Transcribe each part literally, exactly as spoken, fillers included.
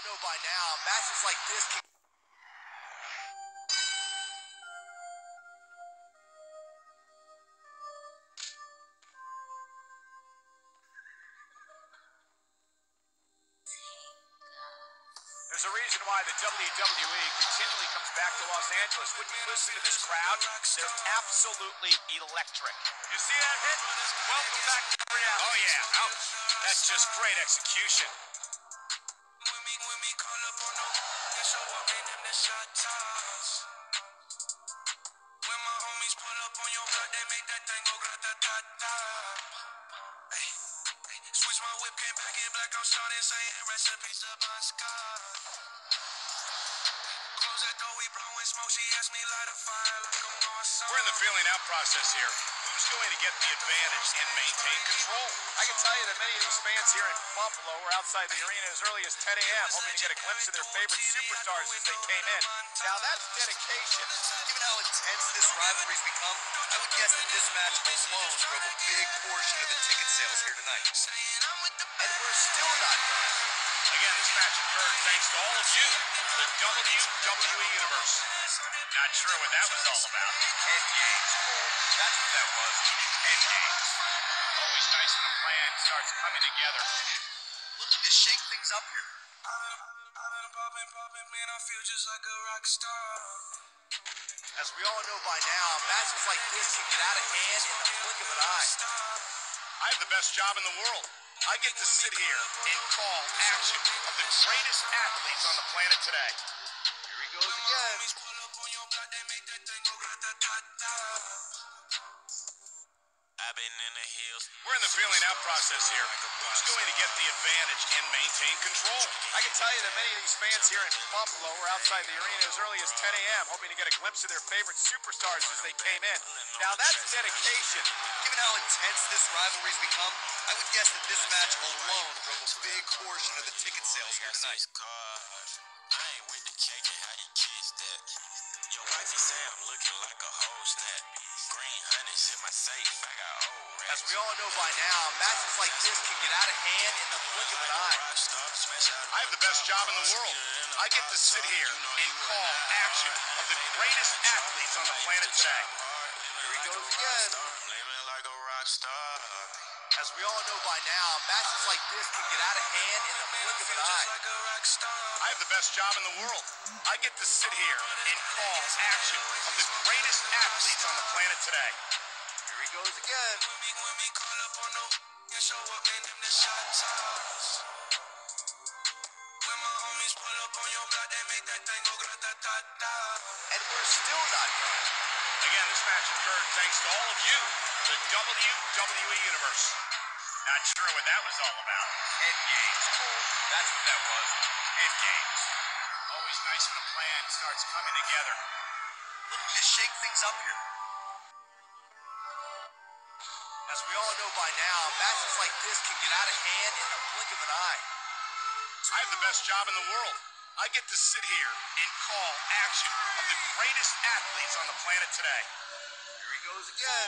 know by now, matches like this can... There's a reason why the W W E continually comes back to Los Angeles. When you listen to this crowd, they're absolutely electric. You see that hit? Welcome back to reality. Oh, yeah. Ouch. That's just great execution. Switch my whip, came back in black, I'm starting saying recipes to Bon Scott. Close that door, we blowing smoke, she asked me light a fire like I'm going some. We're in the feeling out process here. Who's going to get the advantage and maintain control? I can tell you that many of these fans here in Buffalo were outside the arena as early as ten a m hoping to get a glimpse of their favorite superstars as they came in. Now that's dedication. Given how intense this rivalry's become, I would guess that this match alone drove a big portion of the ticket sales here tonight. And we're still not done. Again, this match occurred thanks to all of you, the W W E Universe. Not sure what that was all about. Head games, Cole. That's what that was. Head games. Always nice when a plan starts coming together. Looking to shake things up here. I've been, I've been popping, popping, man, I feel just like a rock star. As we all know by now, matches like this can get out of hand in the blink of an eye. I have the best job in the world. I get to sit here and call action of the greatest athletes on the planet today. Here he goes again. I've been in the hills. We're in the feeling out process here. Who's going to get the advantage and maintain control? I can tell you that many of these fans here in Buffalo were outside the arena as early as ten a m hoping to get a glimpse of their favorite superstars as they came in. Now that's dedication. Given how intense this rivalry's become, I would guess that this match alone drove a big portion of the ticket sales here tonight. I ain't with the cake and how you kiss that. Your wifey say I'm looking like a whole snap. Green honey's in my safe, I got old rats. As we all know by now, matches like this can get out of hand in the blink of an eye. I have the best job in the world. I get to sit here and call action of the greatest athletes on the planet today. Here he goes again. Living like a rock star. As we all know by now, matches like this can get out of hand in the blink of an eye. I have the best job in the world. I get to sit here and call action of the greatest athletes on the planet today. Here he goes again. And we're still not done. Again, this match occurred thanks to all of you, the W W E Universe. Not sure what that was all about. Head games, Cole. That's what that was. Head games. Always nice when a plan starts coming together. Looking to shake things up here. As we all know by now, matches like this can get out of hand in the blink of an eye. I have the best job in the world. I get to sit here and call action of the greatest athletes on the planet today. Here he goes again.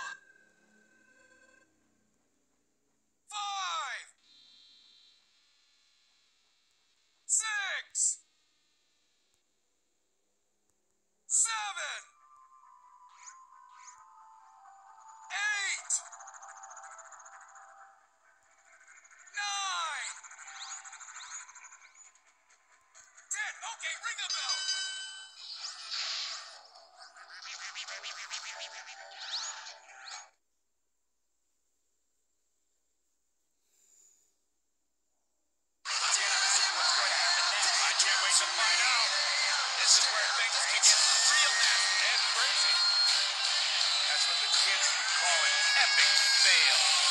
Five, six, seven, eight, nine, ten. Okay, ring the bell. I can't wait to find out. This is where things can get real nasty and crazy. That's what the kids would call an epic fail.